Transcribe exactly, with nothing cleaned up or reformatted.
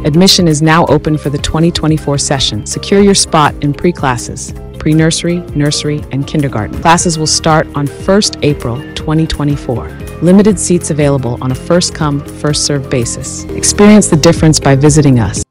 Admission is now open for the twenty twenty-four session. Secure your spot in pre-classes, pre-nursery, nursery, and kindergarten. Classes will start on first April twenty twenty-four. Limited seats available on a first-come, first-served basis. Experience the difference by visiting us.